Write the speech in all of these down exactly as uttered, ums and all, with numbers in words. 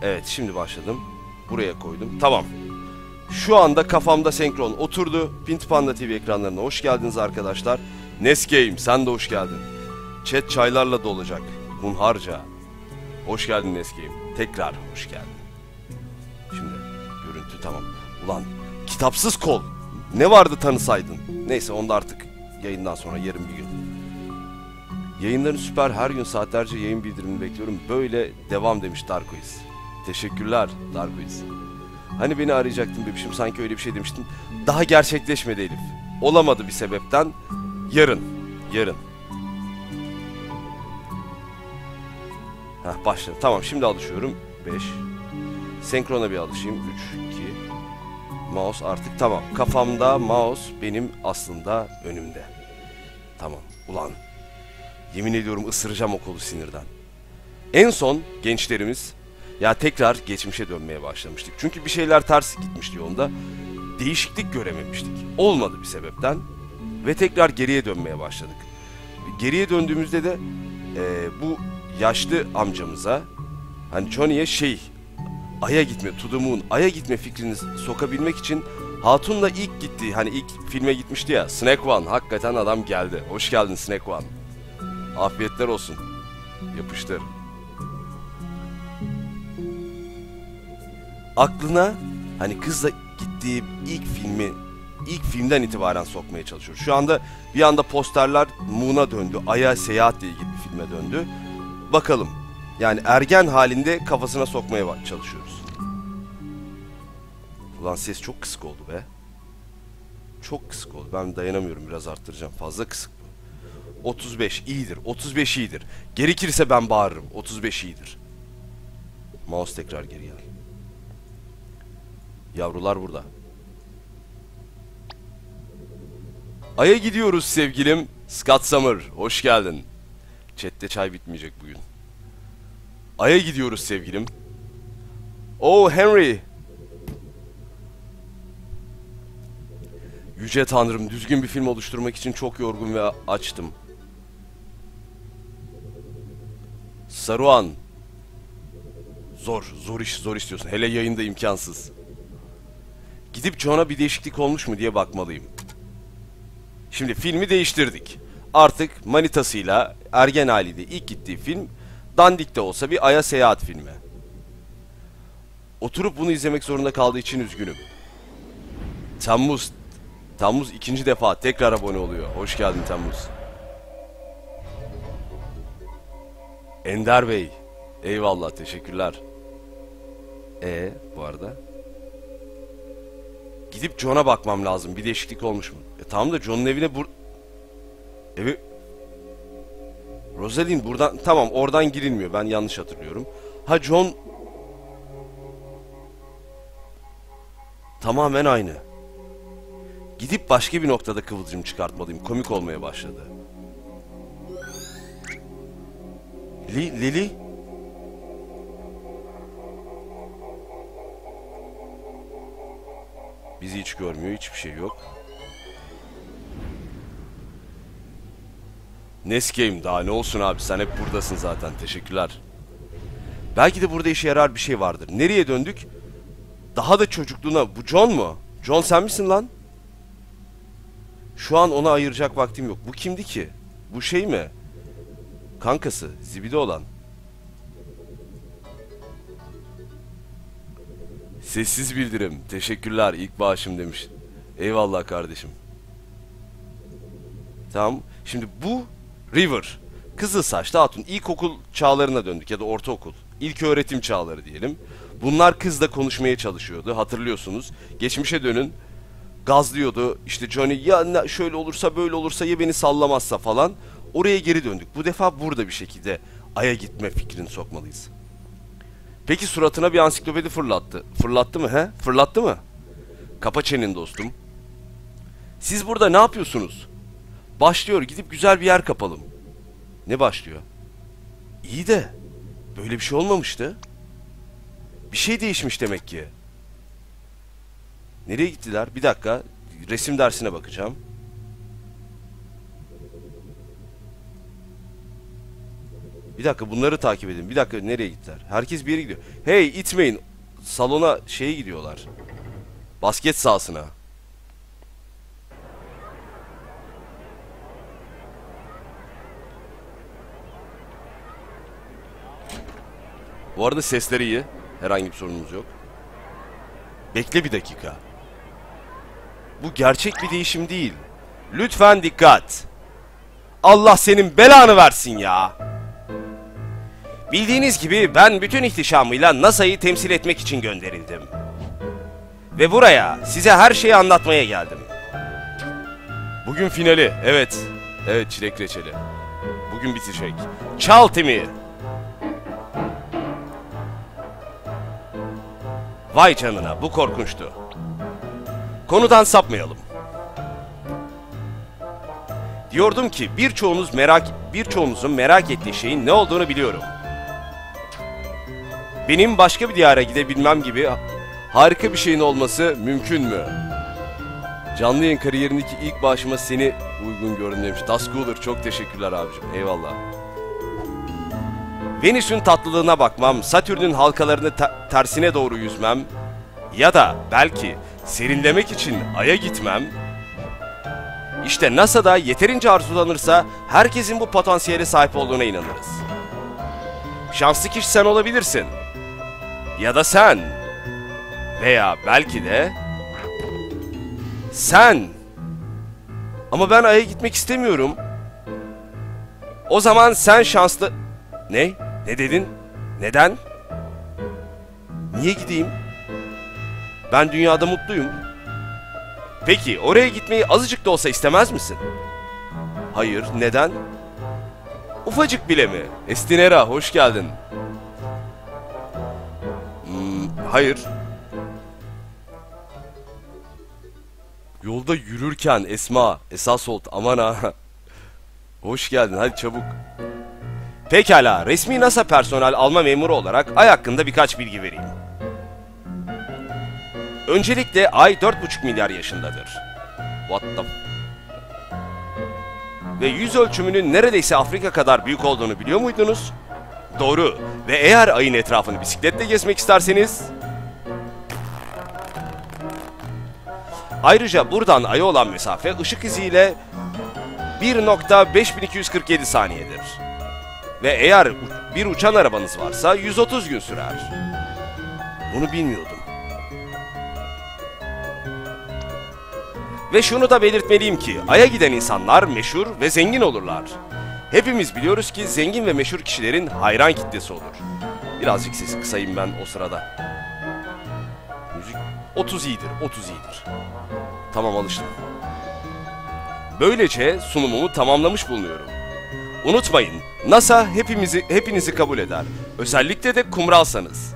Evet, şimdi başladım. Buraya koydum. Tamam. Şu anda kafamda senkron oturdu. Pinti Panda T V ekranlarına hoş geldiniz arkadaşlar. Nesgame, sen de hoş geldin. Chat çaylarla dolacak. Hunharca. Hoş geldin Nesgame. Tekrar hoş geldin. Şimdi görüntü tamam. Ulan kitapsız kol. Ne vardı tanısaydın. Neyse, onu da artık yayından sonra, yarın bir gün. Yayınların süper, her gün saatlerce yayın bildirimini bekliyorum. Böyle devam demiş Darkoiz. Teşekkürler Darkoiz. Hani beni arayacaktın bebişim, sanki öyle bir şey demiştin. Daha gerçekleşmedi Elif. Olamadı bir sebepten. Yarın. Yarın. Heh, başladım. Tamam, şimdi alışıyorum. beş. Senkrona bir alışayım. üç, iki. Mouse artık tamam. Kafamda mouse benim aslında önümde. Tamam. Ulan. Yemin ediyorum ısıracağım o kolu sinirden. En son gençlerimiz ya tekrar geçmişe dönmeye başlamıştık. Çünkü bir şeyler ters gitmişti yolda. Değişiklik görememiştik. Olmadı bir sebepten. Ve tekrar geriye dönmeye başladık. Geriye döndüğümüzde de e, bu yaşlı amcamıza, hani Johnny'ye şey, Ay'a gitme, to the moon, Ay'a gitme fikrini sokabilmek için Hatun'la ilk gittiği, hani ilk filme gitmişti ya, Snack One, hakikaten adam geldi. Hoş geldin Snack One. Afiyetler olsun. Yapıştır. Aklına hani kızla gittiği ilk filmi, ilk filmden itibaren sokmaya çalışıyor. Şu anda bir anda posterler Moon'a döndü. Ay'a seyahatle ilgili bir filme döndü. Bakalım. Yani ergen halinde kafasına sokmaya çalışıyoruz. Ulan ses çok kısık oldu be. Çok kısık oldu. Ben dayanamıyorum, biraz arttıracağım. Fazla kısık bu. otuz beş iyidir. otuz beş iyidir. Gerekirse ben bağırırım. otuz beş iyidir. Mouse tekrar geri gel. Yavrular burada. Ay'a gidiyoruz sevgilim. Scott Summer, hoş geldin. Chat'te çay bitmeyecek bugün. Ay'a gidiyoruz sevgilim. Oh Henry. Yüce Tanrım, düzgün bir film oluşturmak için çok yorgun ve açtım. Saruhan. Zor, zor iş, zor istiyorsun. Hele yayında imkansız. Gidip John'a bir değişiklik olmuş mu diye bakmalıyım. Şimdi filmi değiştirdik. Artık manitasıyla ergen haliyle ilk gittiği film, dandik de olsa bir Ay'a seyahat filmi. Oturup bunu izlemek zorunda kaldığı için üzgünüm. Temmuz. Temmuz ikinci defa tekrar abone oluyor. Hoş geldin Temmuz. Ender Bey. Eyvallah, teşekkürler. E bu arada gidip John'a bakmam lazım. Bir değişiklik olmuş mu? E tamam da John'un evine bur... Evi... Rosalind buradan... Tamam, oradan girilmiyor. Ben yanlış hatırlıyorum. Ha John... Tamamen aynı. Gidip başka bir noktada kıvılcım çıkartmalıyım. Komik olmaya başladı. Li, Lily? Bizi hiç görmüyor. Hiçbir şey yok. Nesgame, daha ne olsun abi, sen hep buradasın zaten. Teşekkürler. Belki de burada işe yarar bir şey vardır. Nereye döndük? Daha da çocukluğuna. Bu John mu? John sen misin lan? Şu an ona ayıracak vaktim yok. Bu kimdi ki? Bu şey mi? Kankası, zibidi olan. Sessiz bildirim. Teşekkürler, ilk bağışım demiş. Eyvallah kardeşim. Tamam. Şimdi bu River. Kızıl saçlı hatun. İlkokul çağlarına döndük ya da ortaokul. İlk öğretim çağları diyelim. Bunlar kızla konuşmaya çalışıyordu. Hatırlıyorsunuz. Geçmişe dönün. Gazlıyordu. İşte Johnny ya şöyle olursa böyle olursa, ya beni sallamazsa falan. Oraya geri döndük. Bu defa burada bir şekilde Ay'a gitme fikrini sokmalıyız. Peki suratına bir ansiklopedi fırlattı. Fırlattı mı he? Fırlattı mı? Kapa çeneni dostum. Siz burada ne yapıyorsunuz? Başlıyor. Gidip güzel bir yer kapalım. Ne başlıyor? İyi de böyle bir şey olmamıştı. Bir şey değişmiş demek ki. Nereye gittiler? Bir dakika. Resim dersine bakacağım. Bir dakika, bunları takip edin. Bir dakika, nereye gittiler? Herkes bir yere gidiyor. Hey, itmeyin. Salona şeye gidiyorlar. Basket sahasına. Bu arada sesleri iyi. Herhangi bir sorunumuz yok. Bekle bir dakika. Bu gerçek bir değişim değil. Lütfen dikkat. Allah senin belanı versin ya. Bildiğiniz gibi ben bütün ihtişamıyla NASA'yı temsil etmek için gönderildim. Ve buraya size her şeyi anlatmaya geldim. Bugün finali. Evet. Evet, çilek reçeli. Bugün bitecek. Çal Timmy. Vay canına, bu korkunçtu. Konudan sapmayalım. Diyordum ki birçoğunuz merak birçoğunuzun merak ettiği şeyin ne olduğunu biliyorum. Benim başka bir diyara gidebilmem gibi harika bir şeyin olması mümkün mü? Canlı yayın kariyerindeki ilk bağışıma seni uygun gördüm demiş. Tascooler, çok teşekkürler abicim. Eyvallah. Venüs'ün tatlılığına bakmam, Satürn'ün halkalarını te tersine doğru yüzmem ya da belki serinlemek için Ay'a gitmem. İşte NASA'da yeterince arzulanırsa herkesin bu potansiyele sahip olduğuna inanırız. Şanslı kişi sen olabilirsin. Ya da sen. Veya belki de sen. Ama ben Ay'a gitmek istemiyorum. O zaman sen şanslı... Ne? Ne dedin? Neden? Niye gideyim? Ben dünyada mutluyum. Peki oraya gitmeyi azıcık da olsa istemez misin? Hayır, neden? Ufacık bile mi? Estinera, hoş geldin. Hmm, hayır. Yolda yürürken Esma, esas ol, aman ha. Hoş geldin, hadi çabuk. Pekala, resmi NASA personel alma memuru olarak Ay hakkında birkaç bilgi vereyim. Öncelikle Ay dört buçuk milyar yaşındadır. What the... Ve yüz ölçümünün neredeyse Afrika kadar büyük olduğunu biliyor muydunuz? Doğru. Ve eğer Ay'ın etrafını bisikletle gezmek isterseniz... Ayrıca buradan Ay'a olan mesafe ışık hızıyla bir nokta beş bin iki yüz kırk yedi saniyedir. Ve eğer bir uçan arabanız varsa yüz otuz gün sürer. Bunu bilmiyordum. Ve şunu da belirtmeliyim ki Ay'a giden insanlar meşhur ve zengin olurlar. Hepimiz biliyoruz ki zengin ve meşhur kişilerin hayran kitlesi olur. Birazcık sesi kısayım ben o sırada. Müzik otuz iyidir, otuz iyidir. Tamam, alıştım. Böylece sunumumu tamamlamış bulunuyorum. Unutmayın, NASA hepimizi hepinizi kabul eder. Özellikle de kumralsanız.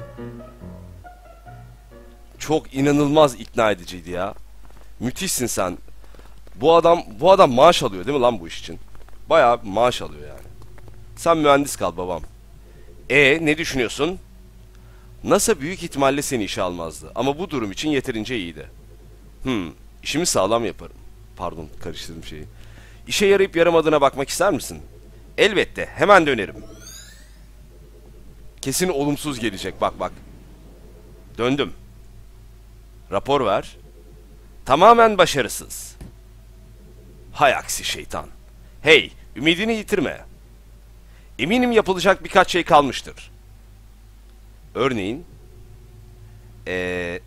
Çok inanılmaz ikna ediciydi ya. Müthişsin sen. Bu adam bu adam maaş alıyor değil mi lan bu iş için? Bayağı maaş alıyor yani. Sen mühendis kal babam. E ne düşünüyorsun? NASA büyük ihtimalle seni işe almazdı ama bu durum için yeterince iyiydi. Hmm, işimi sağlam yaparım. Pardon, karıştırdım şeyi. İşe yarayıp yaramadığına bakmak ister misin? Elbette, hemen dönerim. Kesin olumsuz gelecek, bak bak. Döndüm. Rapor ver. Tamamen başarısız. Hay aksi şeytan. Hey, ümidini yitirme. Eminim yapılacak birkaç şey kalmıştır. Örneğin... Eee...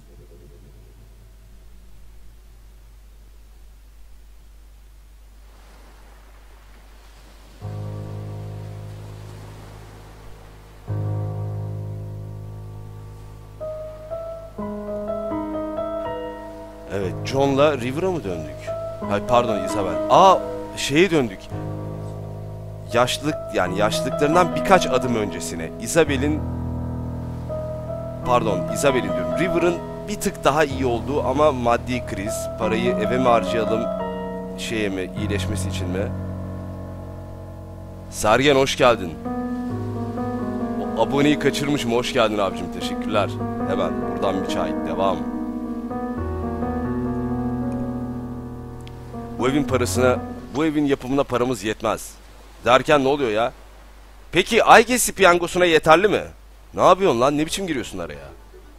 Evet, John'la River'a mı döndük? Hayır, pardon, Isabel. Aa, şeye döndük. Yaşlılık, yani yaşlılıklarından birkaç adım öncesine. Isabel'in... Pardon, Isabel'in diyorum. River'ın bir tık daha iyi olduğu ama maddi kriz. Parayı eve mi harcayalım, şeye mi, iyileşmesi için mi? Sergen, hoş geldin. O aboneyi kaçırmışım, hoş geldin abicim, teşekkürler. Hemen buradan bir çay, devam. Bu evin parasına, bu evin yapımına paramız yetmez. Derken ne oluyor ya? Peki ay gezisi piyangosuna yeterli mi? Ne yapıyorsun lan? Ne biçim giriyorsun araya?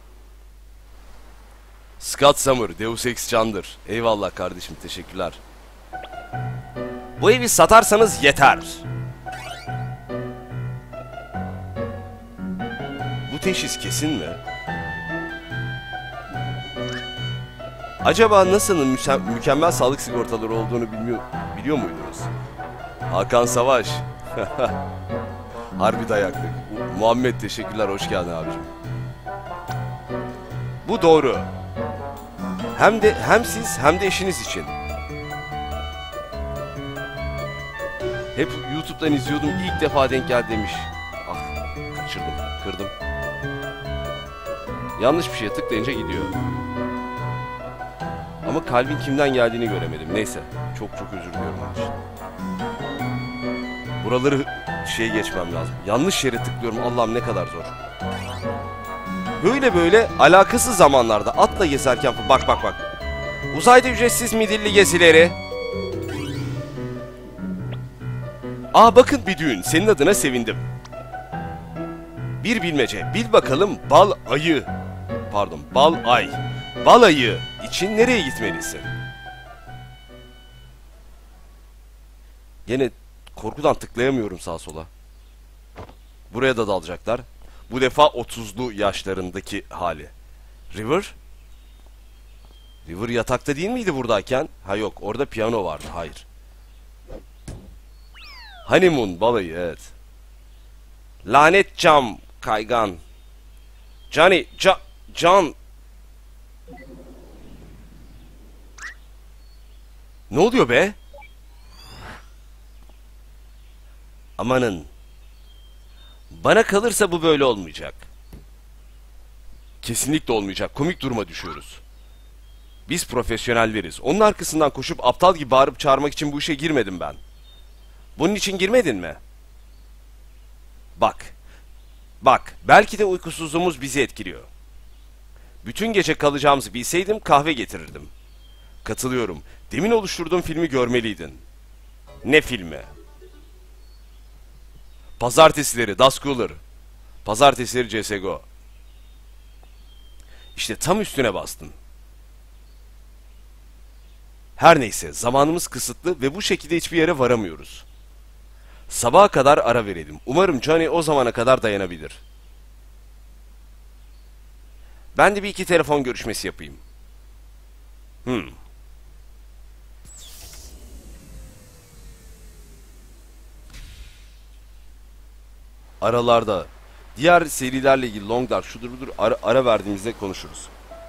Scott Summer, Deus Ex Candır. Eyvallah kardeşim, teşekkürler. Bu evi satarsanız yeter. Bu teşhis kesin mi? Acaba NASA'nın mükemmel sağlık sigortaları olduğunu bilmiyor, biliyor muydunuz? Hakan Savaş. Harbi dayaklık. Muhammed teşekkürler, hoş geldin abicim. Bu doğru. Hem de hem siz hem de eşiniz için. Hep YouTube'dan izliyordum, ilk defa denk geldi demiş. Ah, kaçırdım, kırdım. Yanlış bir şeye tıklayınca gidiyor. Ama kalbin kimden geldiğini göremedim. Neyse, çok çok özür diliyorum onun için. Buraları şey geçmem lazım. Yanlış yere tıklıyorum, Allah'ım ne kadar zor. Böyle böyle alakasız zamanlarda atla gezerken... Bak bak bak. Uzayda ücretsiz midilli gezileri. Aa bakın bir düğün. Senin adına sevindim. Bir bilmece. Bil bakalım bal ayı. Pardon, bal ay. Bal ayı için nereye gitmelisin? Gene korkudan tıklayamıyorum sağa sola. Buraya da dalacaklar. Bu defa otuzlu yaşlarındaki hali. River? River yatakta değil miydi buradayken? Ha yok, orada piyano vardı. Hayır. Honeymoon balayı, evet. Lanet cam kaygan. Johnny, ca, Can. Ne oluyor be? Amanın. Bana kalırsa bu böyle olmayacak. Kesinlikle olmayacak. Komik duruma düşüyoruz. Biz profesyonelleriz. Onun arkasından koşup aptal gibi bağırıp çağırmak için bu işe girmedim ben. Bunun için girmedin mi? Bak. Bak. Belki de uykusuzluğumuz bizi etkiliyor. Bütün gece kalacağımızı bilseydim kahve getirirdim. Katılıyorum. Demin oluşturduğum filmi görmeliydin. Ne filmi? Pazartesileri Dust Cooler. Pazartesileri C S G O. İşte tam üstüne bastın. Her neyse, zamanımız kısıtlı ve bu şekilde hiçbir yere varamıyoruz. Sabaha kadar ara verelim. Umarım Johnny o zamana kadar dayanabilir. Ben de bir iki telefon görüşmesi yapayım. Hmm. Aralarda diğer serilerle ilgili Long Dark şudur budur ara, ara verdiğimizde konuşuruz.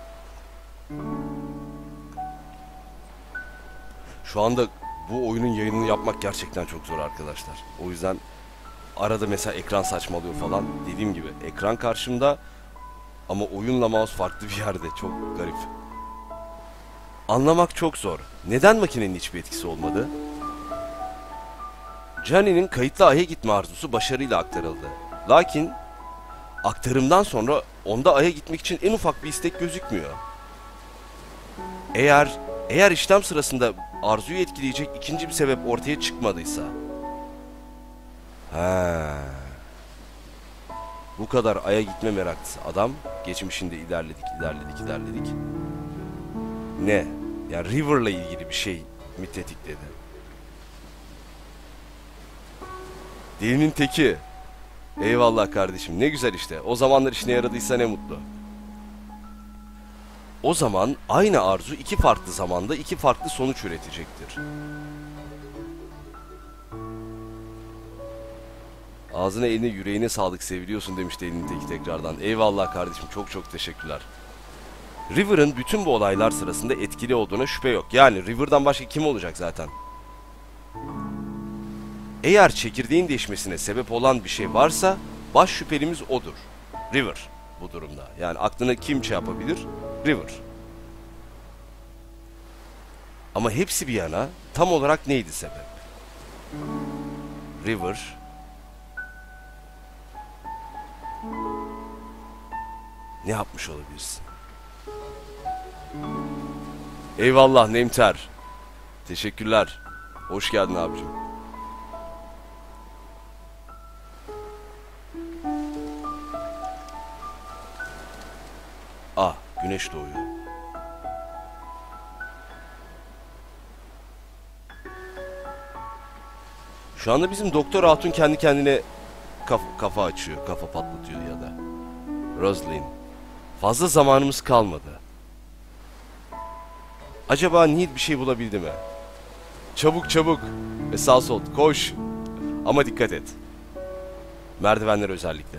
Şu anda bu oyunun yayınını yapmak gerçekten çok zor arkadaşlar. O yüzden arada mesela ekran saçmalıyor falan. Dediğim gibi ekran karşımda ama oyunla mouse farklı bir yerde. Çok garip. Anlamak çok zor. Neden makinenin hiçbir etkisi olmadı? Johnny'nin kayıtlı Ay'a gitme arzusu başarıyla aktarıldı. Lakin aktarımdan sonra onda Ay'a gitmek için en ufak bir istek gözükmüyor. Eğer eğer işlem sırasında arzuyu etkileyecek ikinci bir sebep ortaya çıkmadıysa. Ha. Bu kadar Ay'a gitme meraklısı adam geçmişinde ilerledik, ilerledik, ilerledik. Ne? Yani River'la ilgili bir şey mi tetikledi? Delinin teki. Eyvallah kardeşim. Ne güzel işte. O zamanlar işine yaradıysa ne mutlu. O zaman aynı arzu iki farklı zamanda iki farklı sonuç üretecektir. Ağzına eline yüreğine sağlık seviliyorsun demiş Delinin teki tekrardan. Eyvallah kardeşim. Çok çok teşekkürler. River'ın bütün bu olaylar sırasında etkili olduğuna şüphe yok. Yani River'dan başka kim olacak zaten? Eğer çekirdeğin değişmesine sebep olan bir şey varsa baş şüphelimiz odur. River bu durumda. Yani aklına kim şey yapabilir? River. Ama hepsi bir yana tam olarak neydi sebep? River. Ne yapmış olabilirsin? Eyvallah Nemter. Teşekkürler. Hoş geldin abicim. Güneş doğuyor. Şu anda bizim Doktor Hatun kendi kendine kaf kafa açıyor, kafa patlatıyor ya da. Rosalind. Fazla zamanımız kalmadı. Acaba Neil bir şey bulabildi mi? Çabuk çabuk. Ve sağ sol koş. Ama dikkat et. Merdivenler özellikle.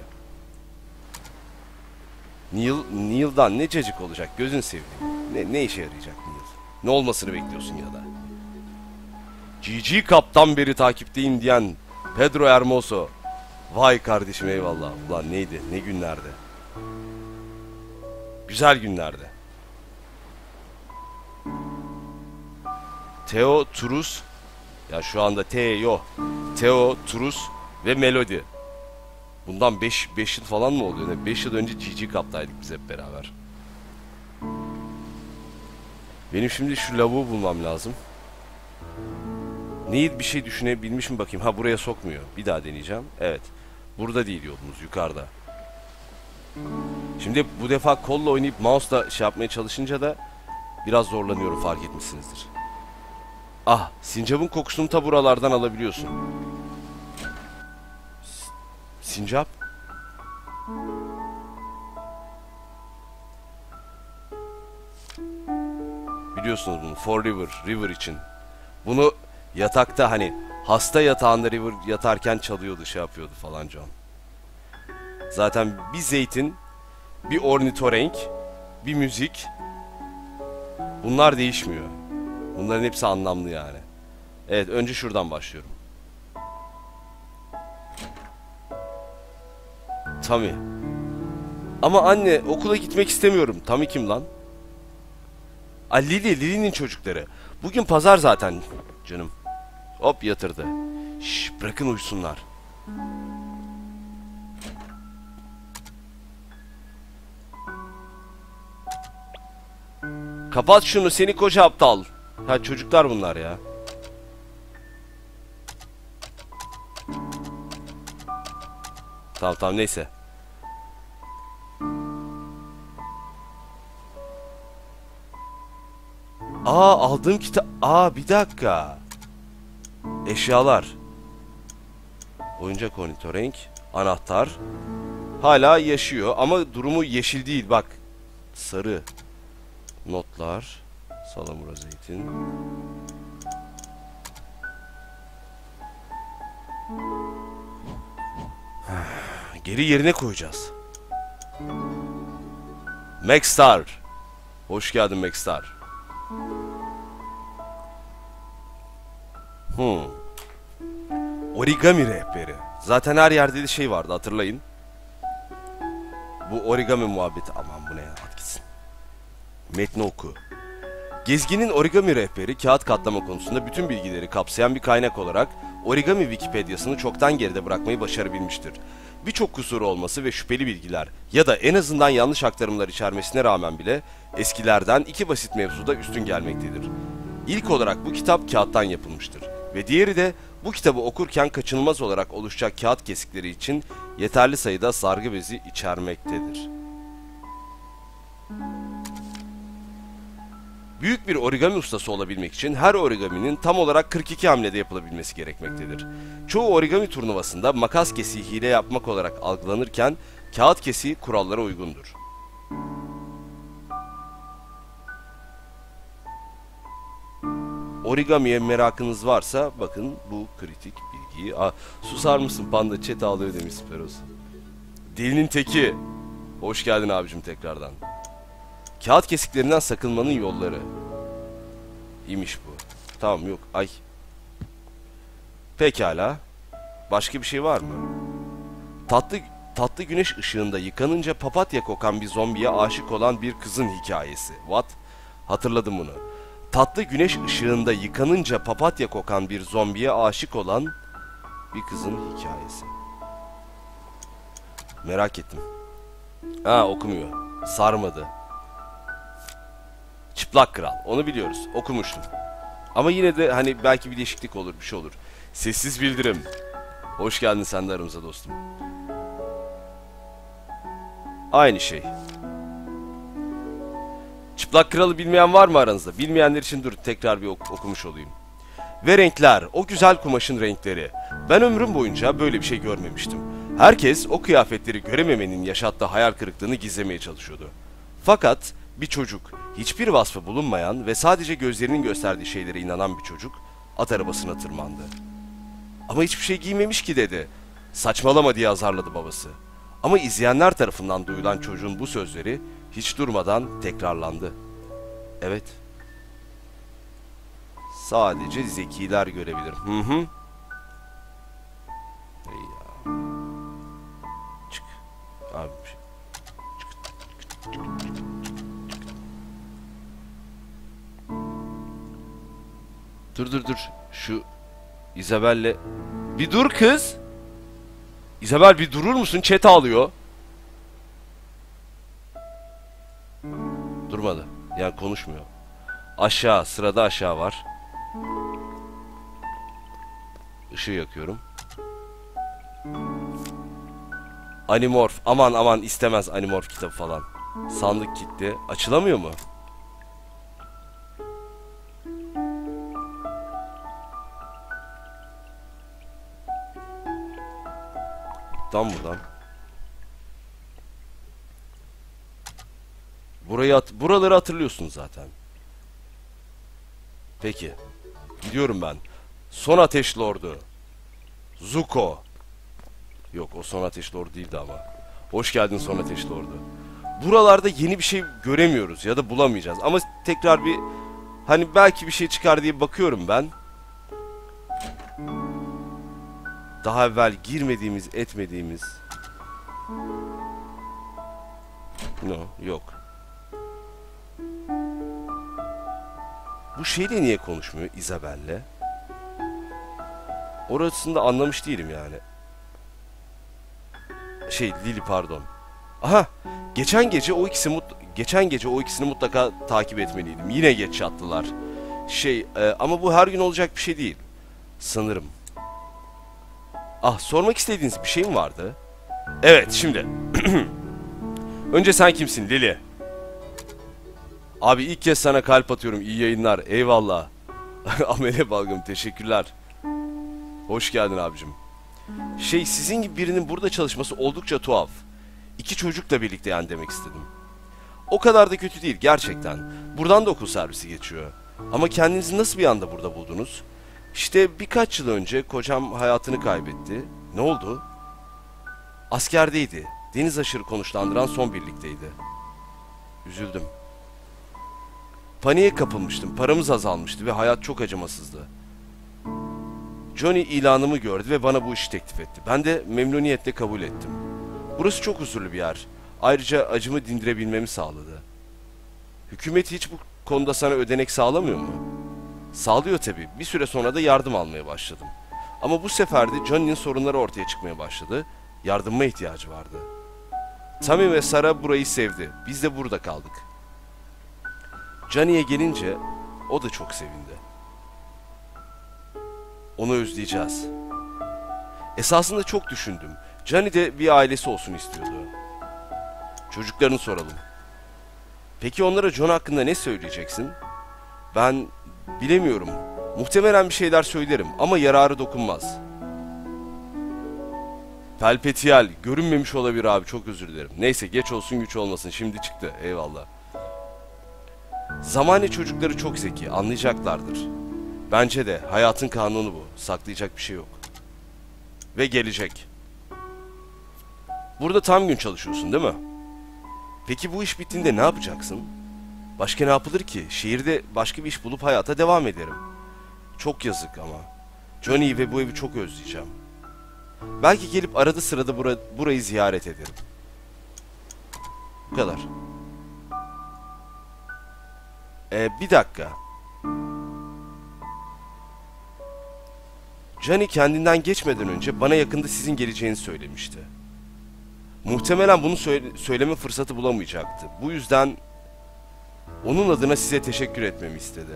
Neil, Neil'dan ne cacık olacak gözün seveyim. Ne, ne işe yarayacak Neil? Ne olmasını bekliyorsun ya da? G G Cup'tan beri takipteyim diyen Pedro Hermoso. Vay kardeşim eyvallah. Ulan neydi? Ne günlerdi? Güzel günlerdi. Theo, Turus. Ya şu anda Theo, Theo, Turus ve Melody. Bundan beş yıl falan mı oluyor? Yani beş yıl önce G G Cup'taydık biz hep beraber. Benim şimdi şu lavuğu bulmam lazım. Neyi bir şey düşünebilmiş mi bakayım? Ha buraya sokmuyor. Bir daha deneyeceğim. Evet. Burada değil yolumuz, yukarıda. Şimdi bu defa kolla oynayıp mouse'la şey yapmaya çalışınca da biraz zorlanıyorum, fark etmişsinizdir. Ah, sincapın kokusunu ta buralardan alabiliyorsun. S sincap? Biliyorsunuz bunu, For River, River için. Bunu yatakta hani hasta yatağında River yatarken çalıyordu, şey yapıyordu falan John. Zaten bir zeytin, bir ornitorenk, bir müzik. Bunlar değişmiyor. Bunların hepsi anlamlı yani. Evet, önce şuradan başlıyorum. Tommy. Ama anne, okula gitmek istemiyorum. Tommy kim lan? Aa, Lily, Lily'nin çocukları. Bugün pazar zaten canım. Hop yatırdı. Şşş, bırakın uyusunlar. Kapat şunu seni koca aptal. Ha çocuklar bunlar ya. Tamam tamam neyse. Aa aldığım kitap. Aa bir dakika. Eşyalar. Oyuncak ornitorenk. Anahtar. Hala yaşıyor ama durumu yeşil değil bak. Sarı. Notlar. Salamura zeytin. Geri yerine koyacağız. Maxstar. Hoş geldin Maxstar. Hmm. Origami rehberi. Zaten her yerde de şey vardı hatırlayın. Bu origami muhabbeti. Aman bu ne ya, hadi gitsin. Metni oku. Gezginin origami rehberi kağıt katlama konusunda bütün bilgileri kapsayan bir kaynak olarak origami Wikipedia'sını çoktan geride bırakmayı başarabilmiştir. Birçok kusuru olması ve şüpheli bilgiler ya da en azından yanlış aktarımlar içermesine rağmen bile eskilerden iki basit mevzuda üstün gelmektedir. İlk olarak bu kitap kağıttan yapılmıştır ve diğeri de bu kitabı okurken kaçınılmaz olarak oluşacak kağıt kesikleri için yeterli sayıda sargı bezi içermektedir. Büyük bir origami ustası olabilmek için her origaminin tam olarak kırk iki hamlede yapılabilmesi gerekmektedir. Çoğu origami turnuvasında makas kesiği hile yapmak olarak algılanırken kağıt kesiği kurallara uygundur. Origamiye merakınız varsa bakın bu kritik bilgiyi. Aa, susar mısın panda, chat ağlıyor demiş Speros. Delinin teki. Hoş geldin abicim tekrardan. Kağıt kesiklerinden sakınmanın yolları. İyiymiş bu. Tamam yok ay. Pekala. Başka bir şey var mı? Tatlı tatlı güneş ışığında yıkanınca papatya kokan bir zombiye aşık olan bir kızın hikayesi. What? Hatırladım bunu. Tatlı güneş ışığında yıkanınca papatya kokan bir zombiye aşık olan bir kızın hikayesi. Merak ettim. Ha okumuyor. Sarmadı. Çıplak Kral. Onu biliyoruz. Okumuştum. Ama yine de hani belki bir değişiklik olur, bir şey olur. Sessiz bildirim. Hoş geldin sen de aramıza dostum. Aynı şey. Çıplak Kralı bilmeyen var mı aranızda? Bilmeyenler için dur tekrar bir ok okumuş olayım. Ve renkler, o güzel kumaşın renkleri. Ben ömrüm boyunca böyle bir şey görmemiştim. Herkes o kıyafetleri görememenin yaşattığı hayal kırıklığını gizlemeye çalışıyordu. Fakat bir çocuk, hiçbir vasfı bulunmayan ve sadece gözlerinin gösterdiği şeylere inanan bir çocuk at arabasına tırmandı. Ama hiçbir şey giymemiş ki dedi. Saçmalama diye azarladı babası. Ama izleyenler tarafından duyulan çocuğun bu sözleri hiç durmadan tekrarlandı. Evet. Sadece zekiler görebilir. Hı hı. Ey ya. Çık. Abi bir şey. Çık. Çık. Çık. Çık. Dur dur dur. Şu Isabel'le... Bir dur kız. Isabel bir durur musun? Chat ağlıyor. Durmadı. Yani konuşmuyor. Aşağı. Sırada aşağı var. Işığı yakıyorum. Animorph. Aman aman istemez Animorph kitabı falan. Sandık gitti. Açılamıyor mu? Tam buradan. Burayı at buraları hatırlıyorsun zaten. Peki. Gidiyorum ben. Son Ateş Lordu. Zuko. Yok o Son Ateş Lordu değildi ama. Hoş geldin Son Ateş Lordu. Buralarda yeni bir şey göremiyoruz ya da bulamayacağız. Ama tekrar bir hani belki bir şey çıkar diye bakıyorum ben. Daha evvel girmediğimiz, etmediğimiz. No, yok. Bu şeyle niye konuşmuyor Isabel'le? Orasını da anlamış değilim yani. Şey, Lily pardon. Aha, geçen gece o ikisi mut geçen gece o ikisini mutlaka takip etmeliydim. Yine geç yattılar. Şey, e, ama bu her gün olacak bir şey değil. Sanırım. Ah, sormak istediğiniz bir şey mi vardı? Evet, şimdi. Önce sen kimsin Lily? Abi ilk kez sana kalp atıyorum. İyi yayınlar. Eyvallah. Amele balgım teşekkürler. Hoş geldin abicim. Şey sizin gibi birinin burada çalışması oldukça tuhaf. İki çocukla birlikte yani demek istedim. O kadar da kötü değil gerçekten. Buradan da okul servisi geçiyor. Ama kendinizi nasıl bir anda burada buldunuz? İşte birkaç yıl önce kocam hayatını kaybetti. Ne oldu? Askerdeydi. Deniz aşırı konuşlandıran son birlikteydi. Üzüldüm. Paniğe kapılmıştım. Paramız azalmıştı ve hayat çok acımasızdı. Johnny ilanımı gördü ve bana bu işi teklif etti. Ben de memnuniyetle kabul ettim. Burası çok huzurlu bir yer. Ayrıca acımı dindirebilmemi sağladı. Hükümet hiç bu konuda sana ödenek sağlamıyor mu? Sağlıyor tabii. Bir süre sonra da yardım almaya başladım. Ama bu sefer de Johnny'nin sorunları ortaya çıkmaya başladı. Yardımıma ihtiyacı vardı. Tammy ve Sarah burayı sevdi. Biz de burada kaldık. Johnny'ye gelince o da çok sevindi. Onu özleyeceğiz. Esasında çok düşündüm. Johnny de bir ailesi olsun istiyordu. Çocuklarını soralım. Peki onlara John hakkında ne söyleyeceksin? Ben bilemiyorum. Muhtemelen bir şeyler söylerim ama yararı dokunmaz. Pelpetiyal görünmemiş olabilir abi, çok özür dilerim. Neyse geç olsun güç olmasın, şimdi çıktı, eyvallah. Zamane çocukları çok zeki, anlayacaklardır. Bence de hayatın kanunu bu, saklayacak bir şey yok. Ve gelecek. Burada tam gün çalışıyorsun değil mi? Peki bu iş bittiğinde ne yapacaksın? Başka ne yapılır ki? Şehirde başka bir iş bulup hayata devam ederim. Çok yazık ama. Johnny'yi ve bu evi çok özleyeceğim. Belki gelip arada sırada bura, burayı ziyaret ederim. Bu kadar. Ee, bir dakika. Johnny kendinden geçmeden önce bana yakında sizin geleceğini söylemişti. Muhtemelen bunu söyle söyleme fırsatı bulamayacaktı. Bu yüzden onun adına size teşekkür etmemi istedi.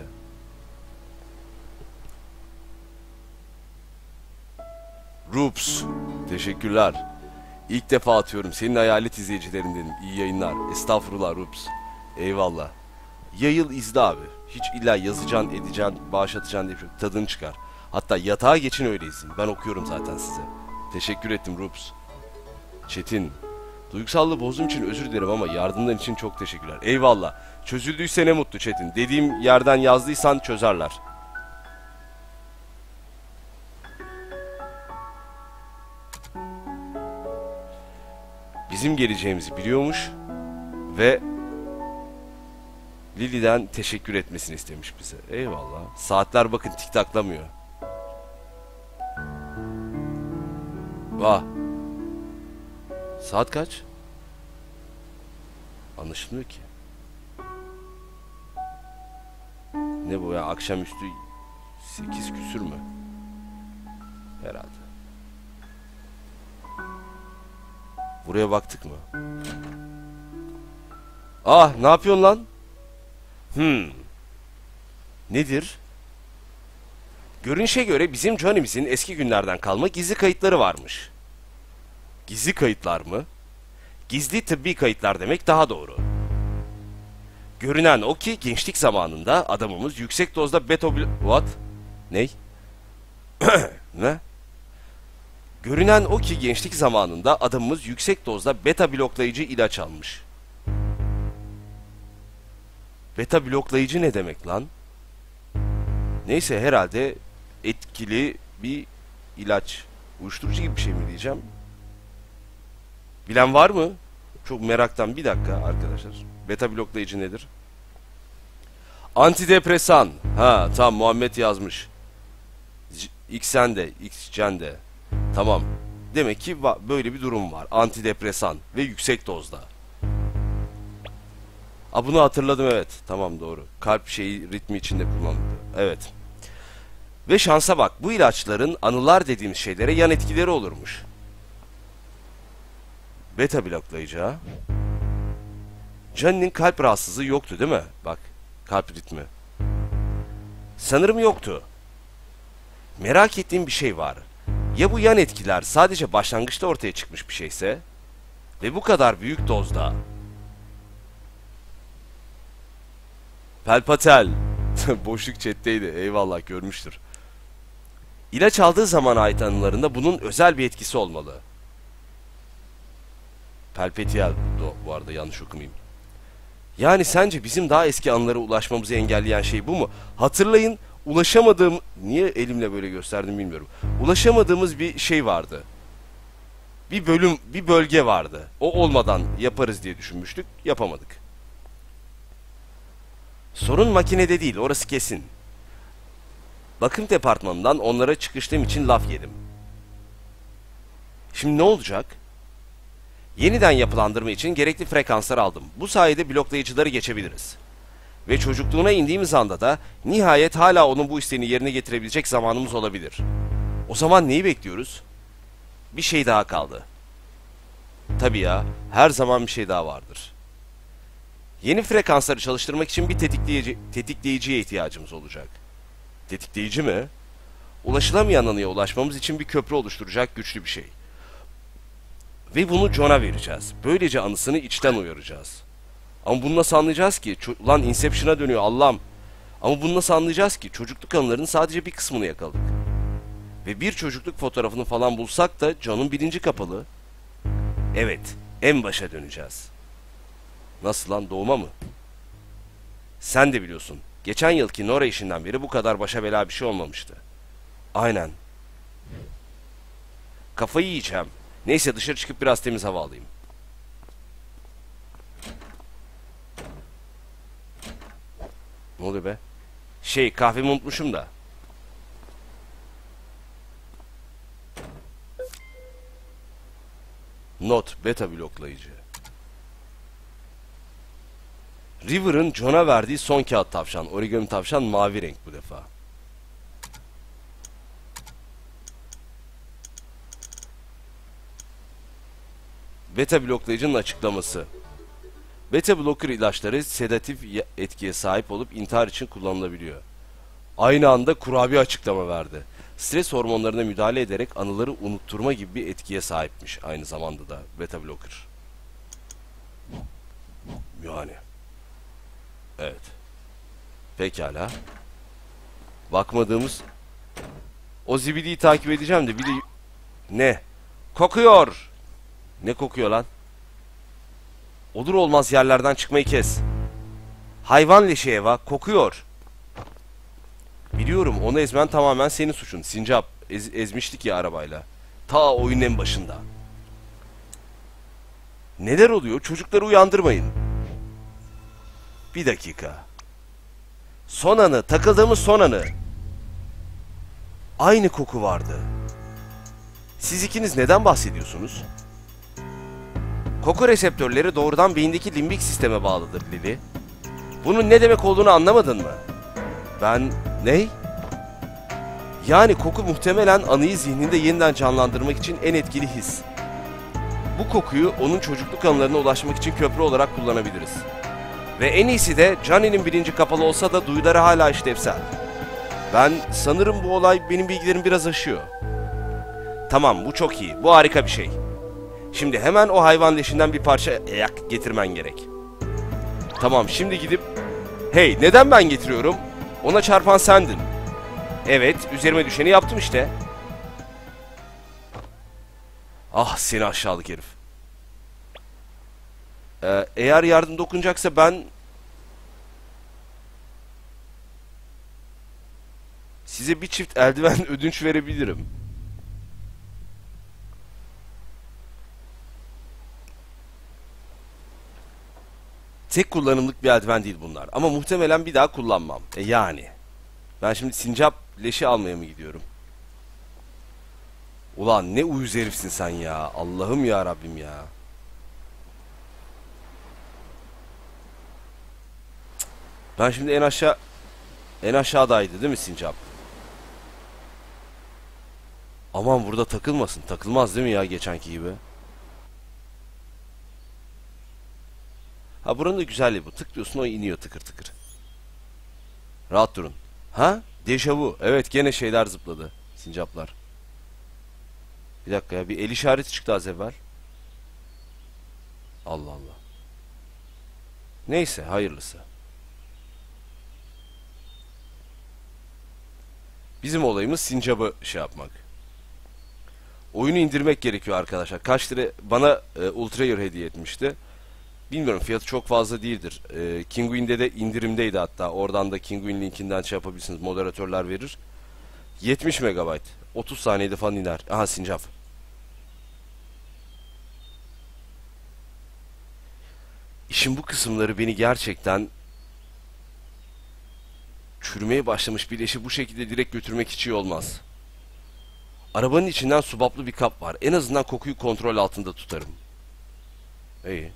Rups, teşekkürler. İlk defa atıyorum. Senin hayalet izleyicilerindenim. İyi yayınlar. Estağfurullah Rups. Eyvallah. Yayıl izle abi. Hiç illa yazacaksın, edeceksin, bağış atacaksın diye bir şey yok. Tadını çıkar. Hatta yatağa geçin öyle izleyin. Ben okuyorum zaten size. Teşekkür ettim Rups. Çetin. Duygusallığı bozduğum için özür dilerim ama yardımların için çok teşekkürler. Eyvallah. Çözüldüyse ne mutlu Çetin. Dediğim yerden yazdıysan çözerler. Bizim geleceğimizi biliyormuş ve Lily'den teşekkür etmesini istemiş bize. Eyvallah. Saatler bakın tik taklamıyor. Vah. Saat kaç? Anlaşılmıyor ki. Ne bu ya, akşamüstü sekiz küsür mü? Herhalde. Buraya baktık mı? Ah, ne yapıyorsun lan? Hmm. Nedir? Görünüşe göre bizim Johnny'mizin eski günlerden kalma gizli kayıtları varmış. Gizli kayıtlar mı? Gizli tıbbi kayıtlar demek daha doğru. Görünen o ki gençlik zamanında adamımız yüksek dozda beta... What? Ney? Ne? Görünen o ki gençlik zamanında adamımız yüksek dozda beta bloklayıcı ilaç almış. Beta bloklayıcı ne demek lan? Neyse, herhalde etkili bir ilaç. Uyuşturucu gibi bir şey mi diyeceğim? Bilen var mı? Çok meraktan, bir dakika arkadaşlar. Beta bloklayıcı nedir? Antidepresan. Ha tamam, Muhammed yazmış. X'en de, X'cen de. Tamam. Demek ki böyle bir durum var. Antidepresan ve yüksek dozda. Aa, bunu hatırladım, evet. Tamam, doğru. Kalp şeyi ritmi içinde kullanıldı. Evet. Ve şansa bak, bu ilaçların anılar dediğimiz şeylere yan etkileri olurmuş. Beta bloklayıcı ha. Johnny'nin kalp rahatsızlığı yoktu değil mi? Bak, kalp ritmi. Sanırım yoktu. Merak ettiğim bir şey var. Ya bu yan etkiler sadece başlangıçta ortaya çıkmış bir şeyse ve bu kadar büyük dozda. Pelpatel. Boşluk chatteydi. Eyvallah, görmüştür. İlaç aldığı zaman ait anılarında bunun özel bir etkisi olmalı. Pelpetiel bu arada, yanlış okumayayım. Yani sence bizim daha eski anılara ulaşmamızı engelleyen şey bu mu? Hatırlayın, ulaşamadığım... Niye elimle böyle gösterdim bilmiyorum. Ulaşamadığımız bir şey vardı. Bir bölüm, bir bölge vardı. O olmadan yaparız diye düşünmüştük. Yapamadık. Sorun makinede değil, orası kesin. Bakım departmanından onlara çıkıştığım için laf yedim. Şimdi ne olacak? Yeniden yapılandırma için gerekli frekanslar aldım. Bu sayede bloklayıcıları geçebiliriz. Ve çocukluğuna indiğimiz anda da nihayet hala onun bu isteğini yerine getirebilecek zamanımız olabilir. O zaman neyi bekliyoruz? Bir şey daha kaldı. Tabii ya, her zaman bir şey daha vardır. Yeni frekansları çalıştırmak için bir tetikleyici, tetikleyiciye ihtiyacımız olacak. Tetikleyici mi? Ulaşılamayan anıya ulaşmamız için bir köprü oluşturacak güçlü bir şey. Ve bunu John'a vereceğiz. Böylece anısını içten uyaracağız. Ama bunu nasıl anlayacağız ki? Ço Lan Inception'a dönüyor Allah'ım. Ama bunu nasıl anlayacağız ki? Çocukluk anılarının sadece bir kısmını yakaladık. Ve bir çocukluk fotoğrafını falan bulsak da John'un bilinci kapalı. Evet, en başa döneceğiz. Nasıl lan, doğuma mı? Sen de biliyorsun. Geçen yılki Nora işinden beri bu kadar başa bela bir şey olmamıştı. Aynen. Kafayı yiyeceğim. Neyse, dışarı çıkıp biraz temiz hava alayım. Ne oluyor be? Şey, kahvemi unutmuşum da. Not, beta bloklayıcı. River'ın John'a verdiği son kağıt tavşan. Origami tavşan mavi renk bu defa. Beta bloklayıcının açıklaması. Beta blocker ilaçları sedatif etkiye sahip olup intihar için kullanılabiliyor. Aynı anda kurabiye açıklama verdi. Stres hormonlarına müdahale ederek anıları unutturma gibi bir etkiye sahipmiş aynı zamanda da beta blocker. Yani. Evet. Pekala. Bakmadığımız... O zibidiyi takip edeceğim de bir de... Ne? Kokuyor! Ne kokuyor lan? Olur olmaz yerlerden çıkmayı kes. Hayvan leşi Eva, kokuyor. Biliyorum, onu ezmen tamamen senin suçun. Sincap, ez ezmiştik ya arabayla. Ta oyunun en başında. Neler oluyor? Çocukları uyandırmayın. Bir dakika. Son anı, takıldığımız son anı. Aynı koku vardı. Siz ikiniz neden bahsediyorsunuz? Koku reseptörleri doğrudan beyindeki limbik sisteme bağlıdır Lily. Bunun ne demek olduğunu anlamadın mı? Ben... Ney? Yani koku muhtemelen anıyı zihninde yeniden canlandırmak için en etkili his. Bu kokuyu onun çocukluk anılarına ulaşmak için köprü olarak kullanabiliriz. Ve en iyisi de Johnny'nin bilinci kapalı olsa da duyuları hala işlevsel. Ben sanırım bu olay benim bilgilerimi biraz aşıyor. Tamam, bu çok iyi. Bu harika bir şey. Şimdi hemen o hayvan leşinden bir parça yak getirmen gerek. Tamam, şimdi gidip... Hey, neden ben getiriyorum? Ona çarpan sendin. Evet, üzerime düşeni yaptım işte. Ah, seni aşağılık herif. Ee, eğer yardım dokunacaksa ben... Size bir çift eldiven ödünç verebilirim. Tek kullanımlık bir eldiven değil bunlar. Ama muhtemelen bir daha kullanmam. E yani. Ben şimdi sincap leşi almaya mı gidiyorum? Ulan ne uyuz herifsin sen ya. Allah'ım ya Rabbim ya. Ben şimdi en aşağı... En aşağıdaydı değil mi sincap? Aman burada takılmasın. Takılmaz değil mi ya geçenki gibi? Ha, buranın da güzelliği bu. Tıklıyorsun, o iniyor tıkır tıkır. Rahat durun. Ha? Dejavu. Evet, gene şeyler zıpladı. Sincaplar. Bir dakika ya, bir el işareti çıktı az evvel. Allah Allah. Neyse, hayırlısı. Bizim olayımız sincabı şey yapmak. Oyunu indirmek gerekiyor arkadaşlar. Kaç lira bana e, Ultrayer hediye etmişti. Bilmiyorum, fiyatı çok fazla değildir. E, Kinguin'de de indirimdeydi hatta. Oradan da Kinguin linkinden şey yapabilirsiniz. Moderatörler verir. yetmiş megabayt. otuz saniyede falan iner. Aha, sincap. İşin bu kısımları beni gerçekten... Çürümeye başlamış bir leşi bu şekilde direkt götürmek hiç iyi olmaz. Arabanın içinden subaplı bir kap var. En azından kokuyu kontrol altında tutarım. İyi.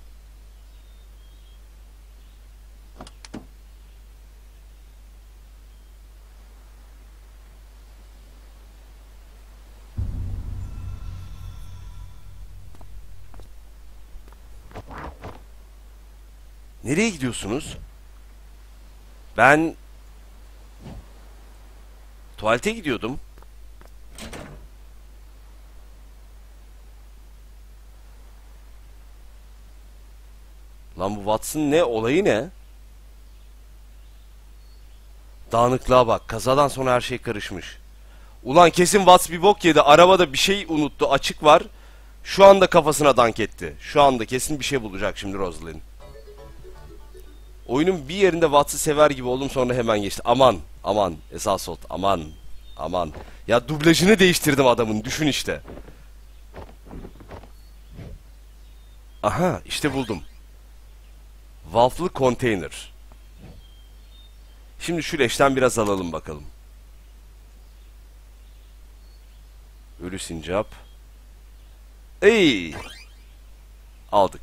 Nereye gidiyorsunuz? Ben... Tuvalete gidiyordum. Lan bu Watson ne? Olayı ne? Dağınıklığa bak. Kazadan sonra her şey karışmış. Ulan kesin Watts bir bok yedi. Arabada bir şey unuttu. Açık var. Şu anda kafasına dank etti. Şu anda kesin bir şey bulacak şimdi Rosalind. Oyunun bir yerinde Watts'ı sever gibi oldum, sonra hemen geçti. Aman, aman. Esas ol. Aman, aman. Ya dublajını değiştirdim adamın. Düşün işte. Aha, işte buldum. Valve'lı konteyner. Şimdi şu leşten biraz alalım bakalım. Ölü sincap. Ey! Aldık.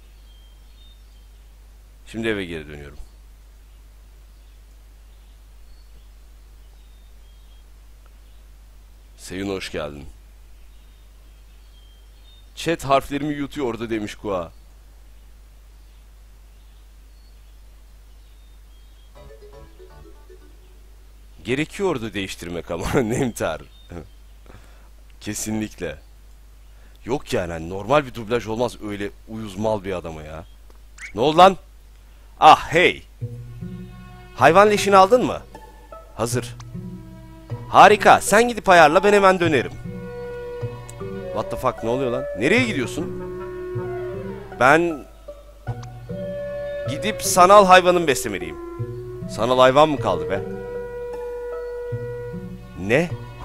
Şimdi eve geri dönüyorum. Seyun, hoş geldin. Chat harflerimi yutuyor orada demiş Kua. Gerekiyordu değiştirmek ama Nemtar. Kesinlikle. Yok yani, hani normal bir dublaj olmaz öyle uyuz mal bir adama ya. Ne oldu lan? Ah hey. Hayvan leşini aldın mı? Hazır. Harika. Sen gidip ayarla, ben hemen dönerim. What the fuck, ne oluyor lan? Nereye gidiyorsun? Ben gidip sanal hayvanımı beslemeliyim. Sanal hayvan mı kaldı be? Ne?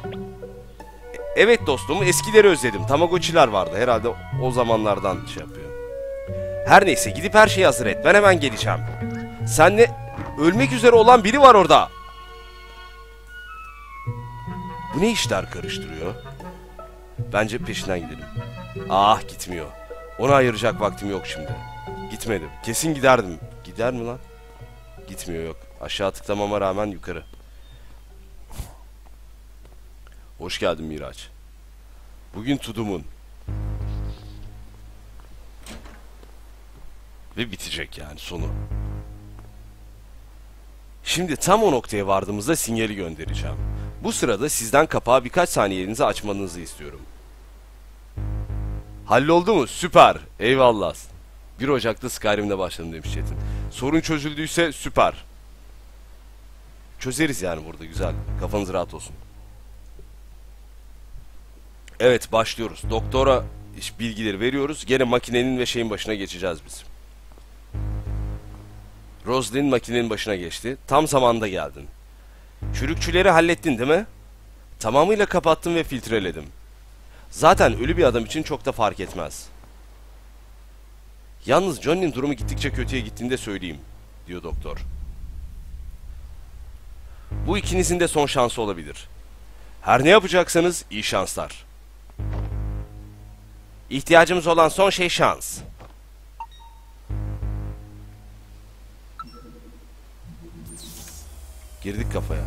Evet dostum, eskileri özledim. Tamagotchi'ler vardı. Herhalde o zamanlardan şey yapıyor. Her neyse, gidip her şeyi hazır et. Ben hemen geleceğim. Sen ne? Ölmek üzere olan biri var orada. Bu ne işler karıştırıyor? Bence peşinden gidelim. Ah, gitmiyor. Ona ayıracak vaktim yok şimdi. Gitmedim. Kesin giderdim. Gider mi lan? Gitmiyor, yok. Aşağı tıklamama rağmen yukarı. Hoş geldin Miraç. Bugün Tudum'un. Ve bitecek yani sonu. Şimdi tam o noktaya vardığımızda sinyali göndereceğim. Bu sırada sizden kapağı birkaç saniyenizi açmanızı istiyorum. Halloldu mu? Süper. Eyvallah. bir Ocak'ta Skyrim'de başladım demiş Çetin. Sorun çözüldüyse süper. Çözeriz yani burada, güzel. Kafanız rahat olsun. Evet, başlıyoruz. Doktora iş bilgileri veriyoruz. Gene makinenin ve şeyin başına geçeceğiz biz. Rosalind makinenin başına geçti. Tam zamanında geldin. Çürükçüleri hallettin değil mi? Tamamıyla kapattım ve filtreledim. Zaten ölü bir adam için çok da fark etmez. Yalnız Johnny'nin durumu gittikçe kötüye gittiğini de söyleyeyim, diyor doktor. Bu ikinizin de son şansı olabilir. Her ne yapacaksanız iyi şanslar. İhtiyacımız olan son şey şans. Girdik kafaya.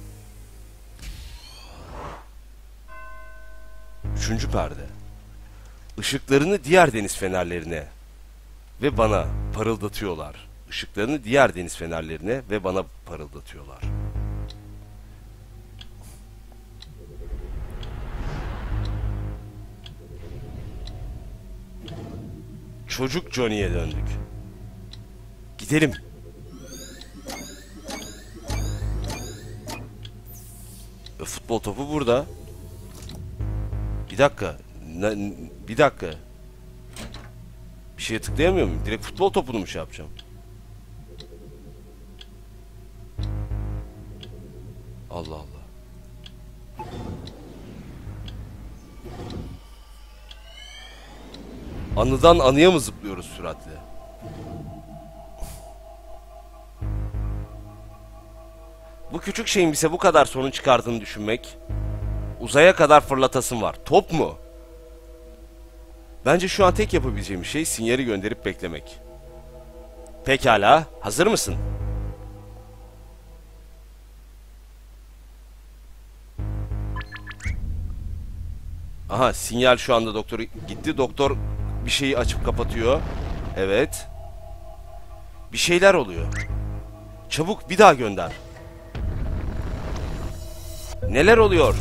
Üçüncü perde. Işıklarını diğer deniz fenerlerine ve bana parıldatıyorlar. Işıklarını diğer deniz fenerlerine ve bana parıldatıyorlar. Çocuk Johnny'ye döndük. Gidelim. E, futbol topu burada. Bir dakika. Ne, bir dakika. Bir şeye tıklayamıyor muyum? Direkt futbol topunu mu şey yapacağım? Allah Allah. Anıdan anıya mı zıplıyoruz süratle? Bu küçük şeyin bize bu kadar sorun çıkardığını düşünmek, uzaya kadar fırlatasım var. Top mu? Bence şu an tek yapabileceğim şey sinyali gönderip beklemek. Pekala, hazır mısın? Aha, sinyal şu anda doktor gitti. Doktor bir şeyi açıp kapatıyor. Evet. Bir şeyler oluyor. Çabuk bir daha gönder. Neler oluyor?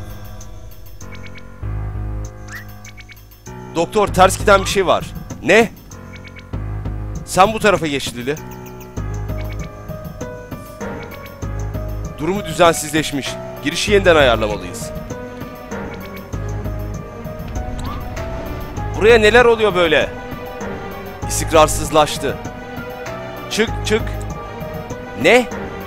Doktor, ters giden bir şey var. Ne? Sen bu tarafa geç Lili. Durumu düzensizleşmiş. Girişi yeniden ayarlamalıyız. Buraya neler oluyor böyle? İstikrarsızlaştı. Çık çık. Ne?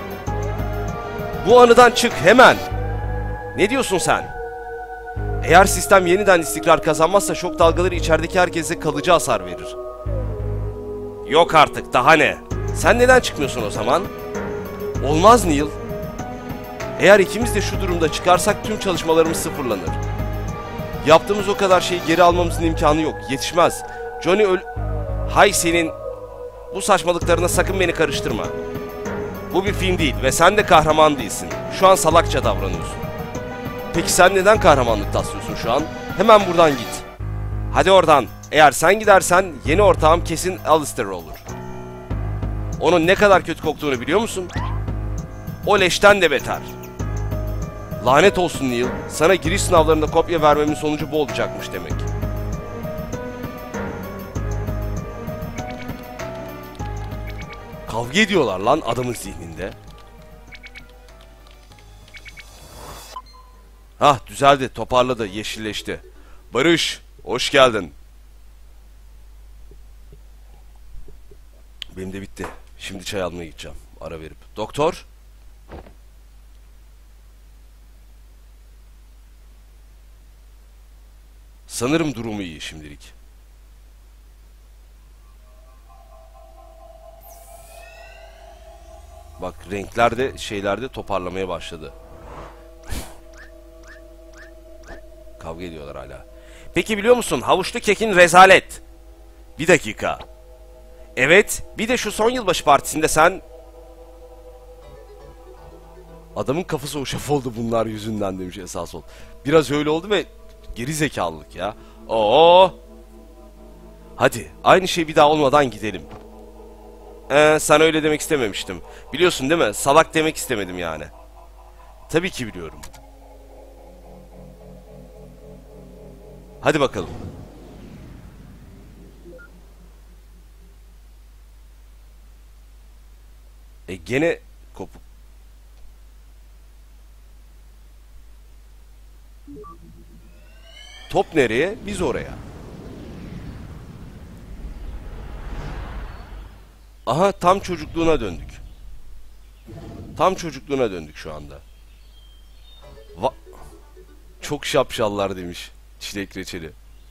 Bu anıdan çık hemen. Ne diyorsun sen? Eğer sistem yeniden istikrar kazanmazsa şok dalgaları içerideki herkese kalıcı hasar verir. Yok artık, daha ne? Sen neden çıkmıyorsun o zaman? Olmaz Neil. Eğer ikimiz de şu durumda çıkarsak tüm çalışmalarımız sıfırlanır. Yaptığımız o kadar şeyi geri almamızın imkanı yok. Yetişmez. Johnny öl... Hay senin... Bu saçmalıklarına sakın beni karıştırma. Bu bir film değil ve sen de kahraman değilsin. Şu an salakça davranıyorsun. Peki sen neden kahramanlık taslıyorsun şu an? Hemen buradan git. Hadi oradan. Eğer sen gidersen yeni ortağım kesin Alistair olur. Onun ne kadar kötü koktuğunu biliyor musun? O leşten de beter. Lanet olsun Neil. Sana giriş sınavlarında kopya vermemin sonucu bu olacakmış demek. Kavga ediyorlar lan adamın zihninde. Hah, düzeldi, toparladı, yeşilleşti. Barış, hoş geldin. Benim de bitti. Şimdi çay almaya gideceğim. Ara verip. Doktor? Sanırım durumu iyi şimdilik. Bak, renkler de şeylerde toparlamaya başladı. Kavga ediyorlar hala. Peki biliyor musun, havuçlu kekin rezalet. Bir dakika. Evet, bir de şu son yılbaşı partisinde sen... Adamın kafası hoşaf oldu bunlar yüzünden demiş esas ol. Biraz öyle oldu ve geri zekalılık ya. Oo. Hadi aynı şey bir daha olmadan gidelim. Ee, sana öyle demek istememiştim. Biliyorsun değil mi? Salak demek istemedim yani. Tabii ki biliyorum. Hadi bakalım. E gene kopuk. Top nereye? Biz oraya. Aha, tam çocukluğuna döndük. Tam çocukluğuna döndük şu anda. Va Çok şapşallar demiş çilek reçeli.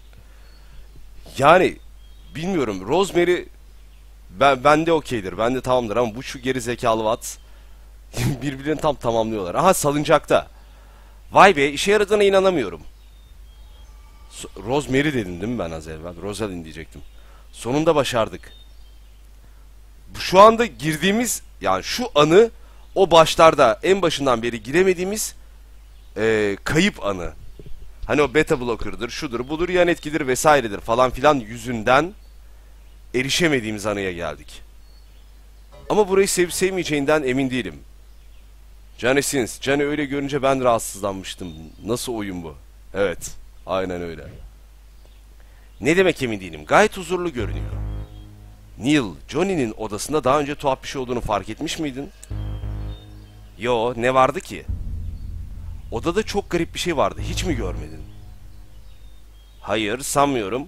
Yani bilmiyorum, Rosemary ben bende okeydir. Bende tamamdır ama bu şu geri zekalı Watts birbirini tam tamamlıyorlar. Aha, salıncakta. Vay be, işe yaradığına inanamıyorum. So Rosemary dedim değil mi ben az evvel? Rosalind diyecektim. Sonunda başardık. Şu anda girdiğimiz, yani şu anı, o başlarda en başından beri giremediğimiz e, kayıp anı. Hani o beta blocker'dır, şudur, budur, yan etkidir vesairedir falan filan yüzünden erişemediğimiz anıya geldik. Ama burayı sevip sevmeyeceğinden emin değilim. Johnny Sins, Johnny öyle görünce ben rahatsızlanmıştım. Nasıl oyun bu? Evet, aynen öyle. Ne demek emin değilim? Gayet huzurlu görünüyor. Neil, Johnny'nin odasında daha önce tuhaf bir şey olduğunu fark etmiş miydin? Yo, ne vardı ki? Odada çok garip bir şey vardı. Hiç mi görmedin? Hayır, sanmıyorum.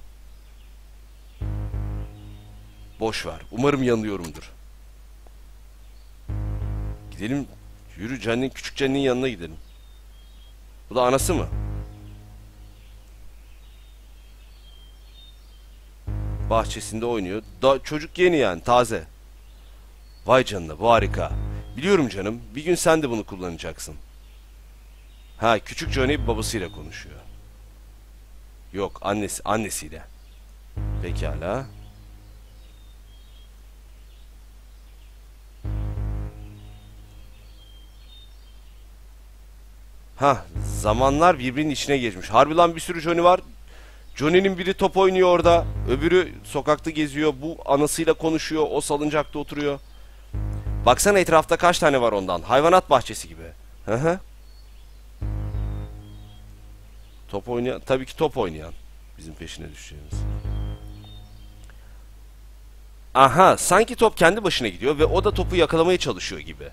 Boş ver. Umarım yanılıyorumdur. Gidelim. Yürü, Johnny'nin, küçük Johnny'nin yanına gidelim. Bu da anası mı? Bahçesinde oynuyor. Da çocuk yeni yani, taze. Vay canına, bu harika. Biliyorum canım, bir gün sen de bunu kullanacaksın. Ha, küçük Johnny babasıyla konuşuyor. Yok, annesi annesiyle. Pekala. Ha, zamanlar birbirinin içine geçmiş. Harbi lan, bir sürü Johnny var. Johnny'nin biri top oynuyor orada. Öbürü sokakta geziyor. Bu anasıyla konuşuyor. O salıncakta oturuyor. Baksana etrafta kaç tane var ondan. Hayvanat bahçesi gibi. Hı hı. Top oynayan. Tabii ki top oynayan. Bizim peşine düşeceğimiz. Aha, sanki top kendi başına gidiyor ve o da topu yakalamaya çalışıyor gibi.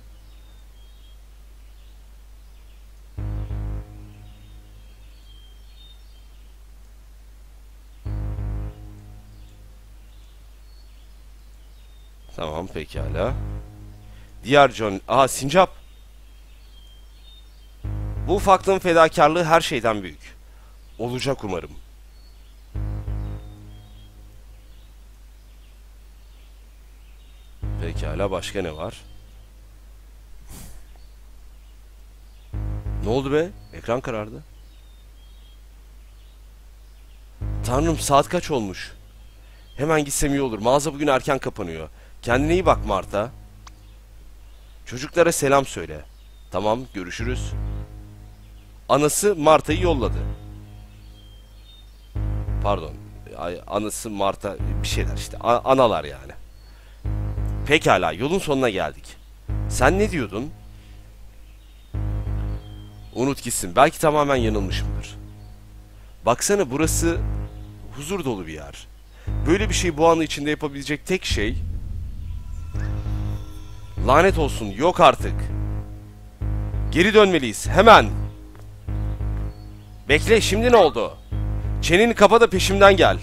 Tamam, pekala. Diğer John... Aha, sincap. Bu ufaklığın fedakarlığı her şeyden büyük. Olacak umarım. Pekala, başka ne var? Ne oldu be? Ekran karardı. Tanrım, saat kaç olmuş? Hemen gitsem iyi olur. Mağaza bugün erken kapanıyor. Kendine iyi bak Marta. Çocuklara selam söyle. Tamam, görüşürüz. Anası Marta'yı yolladı. Pardon. Anası Marta bir şeyler işte. A analar yani. Pekala, yolun sonuna geldik. Sen ne diyordun? Unut gitsin. Belki tamamen yanılmışımdır. Baksana, burası huzur dolu bir yer. Böyle bir şey bu anı içinde yapabilecek tek şey... Lanet olsun, yok artık. Geri dönmeliyiz, hemen. Bekle, şimdi ne oldu? Çeneni kapa da peşimden gel.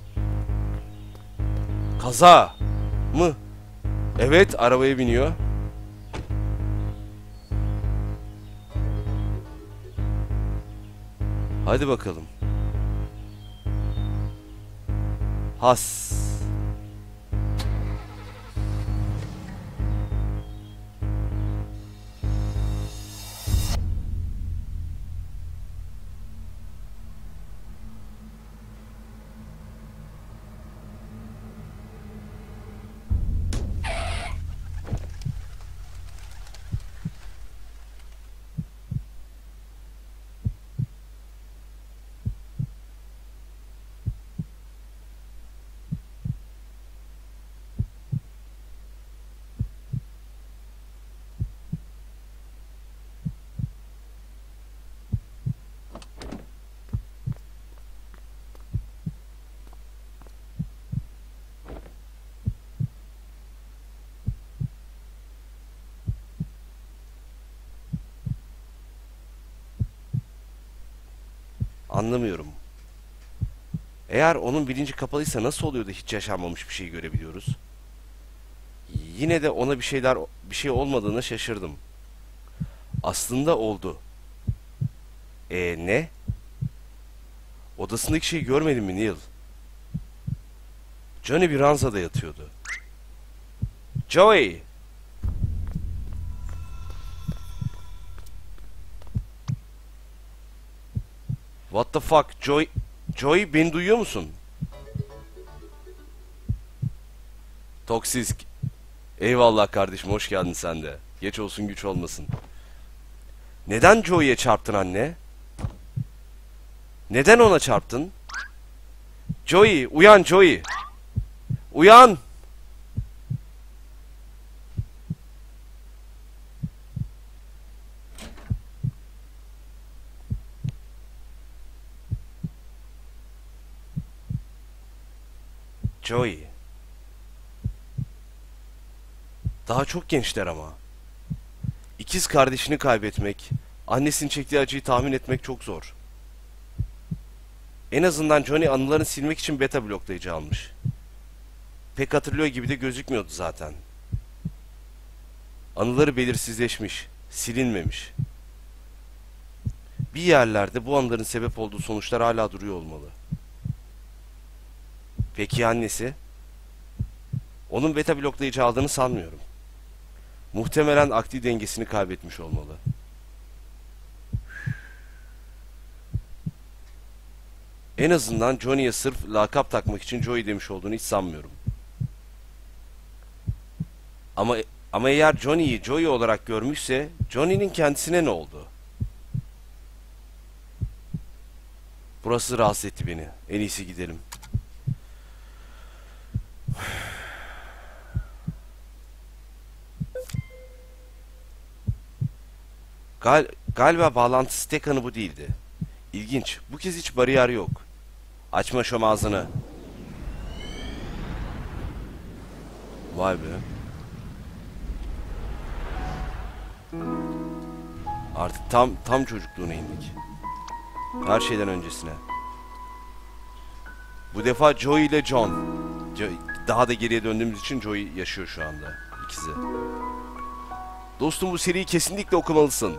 Kaza mı? Evet, arabaya biniyor. Hadi bakalım. Has. Anlamıyorum. Eğer onun bilinci kapalıysa nasıl oluyor da hiç yaşanmamış bir şey görebiliyoruz? Yine de ona bir şeyler bir şey olmadığına şaşırdım. Aslında oldu. E ne? Odasındaki şeyi görmedin mi Neil? Johnny bir ranzada yatıyordu. Joey! What the fuck? Joey, Joey beni duyuyor musun? Toksisk. Eyvallah kardeşim, hoş geldin sen de. Geç olsun güç olmasın. Neden Joey'e çarptın anne? Neden ona çarptın? Joey, uyan Joey. Uyan. Joey. Daha çok gençler ama. İkiz kardeşini kaybetmek, annesinin çektiği acıyı tahmin etmek çok zor. En azından Johnny anılarını silmek için beta bloklayıcı almış. Pek hatırlıyor gibi de gözükmüyordu zaten. Anıları belirsizleşmiş, silinmemiş. Bir yerlerde bu anıların sebep olduğu sonuçlar hala duruyor olmalı. Peki annesi? Onun beta bloklayıcı aldığını sanmıyorum. Muhtemelen akli dengesini kaybetmiş olmalı. En azından Johnny'ye sırf lakap takmak için Joey demiş olduğunu hiç sanmıyorum. Ama ama eğer Johnny'yi Joey olarak görmüşse Johnny'nin kendisine ne oldu? Burası rahatsız etti beni. En iyisi gidelim. Gal galiba bağlantısı tek anı bu değildi. İlginç. Bu kez hiç bariyer yok. Açma şom ağzını. Vay be. Artık tam tam çocukluğuna indik. Her şeyden öncesine. Bu defa Joey ile John. Daha da geriye döndüğümüz için Joey yaşıyor şu anda. İkisi. Dostum, bu seriyi kesinlikle okumalısın.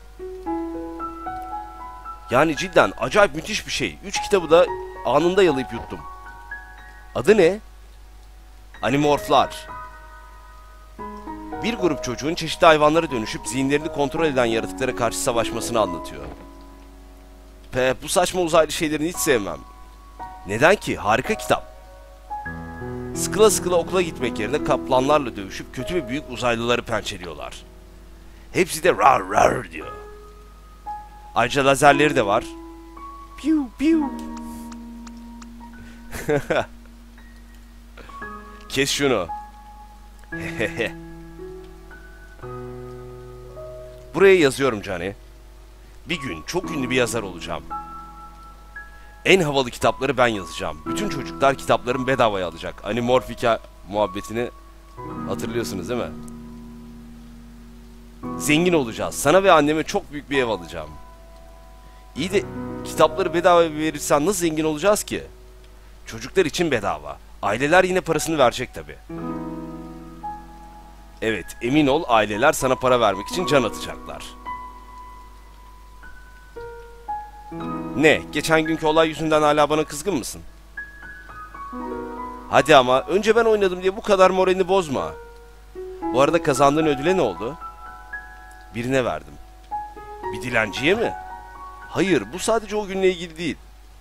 Yani cidden acayip müthiş bir şey. Üç kitabı da anında yalayıp yuttum. Adı ne? Animorphlar. Bir grup çocuğun çeşitli hayvanlara dönüşüp zihinlerini kontrol eden yaratıklara karşı savaşmasını anlatıyor. Pe, bu saçma uzaylı şeylerini hiç sevmem. Neden ki? Harika kitap. Sıkıla sıkıla okula gitmek yerine kaplanlarla dövüşüp kötü ve büyük uzaylıları pençeliyorlar. Hepsi de rar rar diyor. Ayrıca lazerleri de var. Piu piu. Kes şunu. Buraya yazıyorum Johnny. Bir gün çok ünlü bir yazar olacağım. En havalı kitapları ben yazacağım. Bütün çocuklar kitaplarımı bedavaya alacak. Animorphika muhabbetini hatırlıyorsunuz değil mi? Zengin olacağız. Sana ve anneme çok büyük bir ev alacağım. İyi de Kitapları bedava verirsen nasıl zengin olacağız ki? Çocuklar için bedava. Aileler yine parasını verecek tabii. Evet, emin ol aileler sana para vermek için can atacaklar. Ne? Geçen günkü olay yüzünden hala bana kızgın mısın? Hadi ama önce ben oynadım diye bu kadar moralini bozma. Bu arada kazandığın ödüle ne oldu? Birine verdim. Bir dilenciye mi? Hayır, bu sadece o günle ilgili değil.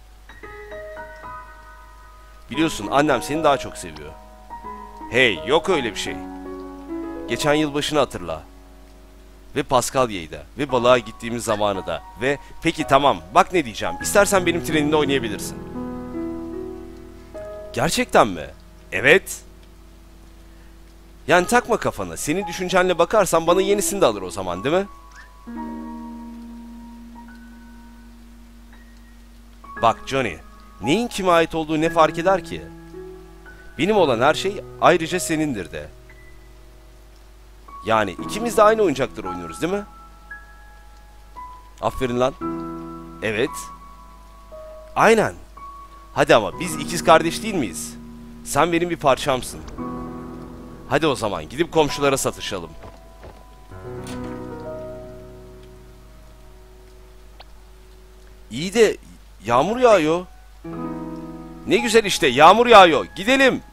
Biliyorsun annem seni daha çok seviyor. Hey, yok öyle bir şey. Geçen yılbaşını hatırla. Ve Paskalya'yı da. Ve balığa gittiğimiz zamanı da. Ve peki tamam, bak ne diyeceğim. İstersen benim treninde oynayabilirsin. Gerçekten mi? Evet. Yani takma kafana. Senin düşüncenle bakarsan bana yenisini de alır o zaman, değil mi? Bak Johnny, neyin kime ait olduğu ne fark eder ki? Benim olan her şey ayrıca senindir de. Yani ikimiz de aynı oyuncakları oynuyoruz değil mi? Aferin lan. Evet. Aynen. Hadi ama biz ikiz kardeş değil miyiz? Sen benim bir parçamsın. Hadi o zaman gidip komşulara satışalım. İyi de yağmur yağıyor. Ne güzel işte, yağmur yağıyor. Gidelim.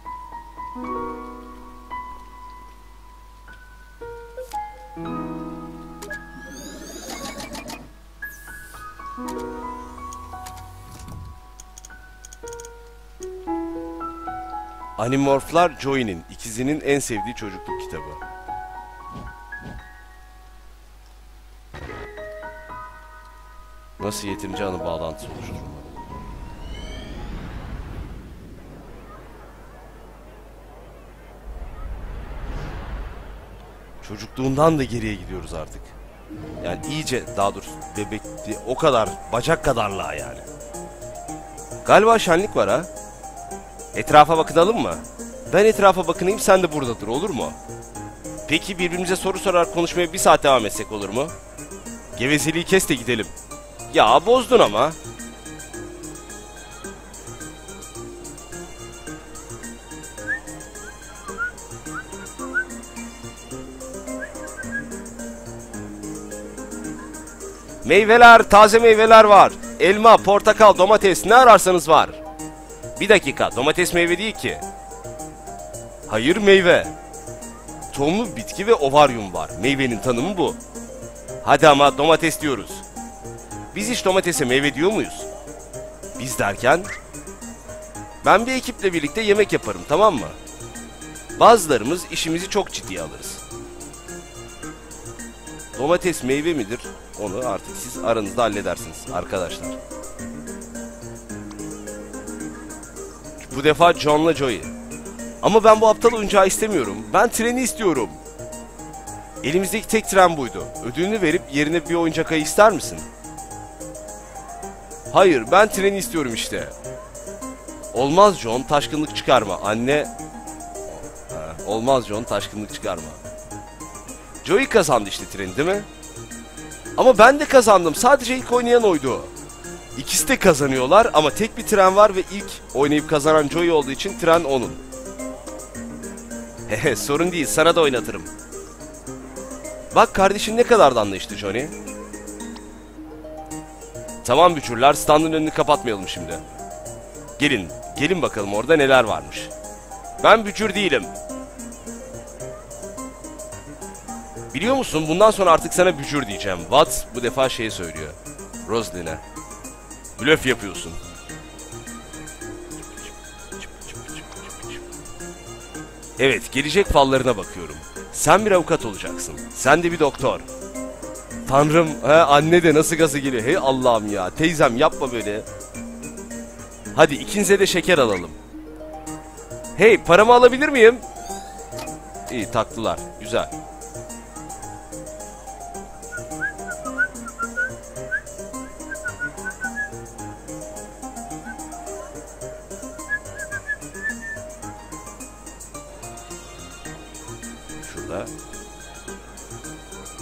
Animorphlar Joey'nin, ikizinin en sevdiği çocukluk kitabı. Nasıl yeterince anı bağlantısı oluşturmalı? Çocukluğundan da geriye gidiyoruz artık. Yani iyice, daha doğrusu bebekti, o kadar, bacak kadarlığa yani. Galiba şenlik var ha? Etrafa bakınalım mı? Ben etrafa bakınayım, sen de burada dur, olur mu? Peki birbirimize soru sorarak konuşmaya bir saat devam etsek olur mu? Gevezeliği kes de gidelim. Ya bozdun ama. Meyveler, taze meyveler var. Elma, portakal, domates, ne ararsanız var. Bir dakika, domates meyve değil ki. Hayır, meyve. Tohumlu bitki ve ovaryum var. Meyvenin tanımı bu. Hadi ama domates diyoruz. Biz hiç domatese meyve diyor muyuz? Biz derken? Ben bir ekiple birlikte yemek yaparım, tamam mı? Bazılarımız işimizi çok ciddiye alırız. Domates meyve midir? Onu artık siz aranızda halledersiniz arkadaşlar. Bu defa John'la Joey. Ama ben bu aptal oyuncağı istemiyorum. Ben treni istiyorum. Elimizdeki tek tren buydu. Ödülünü verip yerine bir oyuncak ayı ister misin? Hayır, ben treni istiyorum işte. Olmaz John, taşkınlık çıkarma. Anne... Ha, olmaz John, taşkınlık çıkarma. Joey kazandı işte treni, değil mi? Ama ben de kazandım. Sadece ilk oynayan oydu. İkisi de kazanıyorlar ama tek bir tren var ve ilk oynayıp kazanan Joey olduğu için tren onun. Hehe, sorun değil, sana da oynatırım. Bak kardeşin ne kadar da anlayışlı Johnny. Tamam bücürler, standın önünü kapatmayalım şimdi. Gelin, gelin bakalım orada neler varmış. Ben bücür değilim. Biliyor musun, bundan sonra artık sana bücür diyeceğim. Watts bu defa şey söylüyor. Rosalind'e. Blöf yapıyorsun. Evet, gelecek fallarına bakıyorum. Sen bir avukat olacaksın. Sen de bir doktor. Tanrım, he, anne de nasıl gazı geliyor. Hey Allah'ım ya, teyzem yapma böyle. Hadi ikinize de şeker alalım. Hey, paramı alabilir miyim? İyi, taktılar. Güzel. Şurada.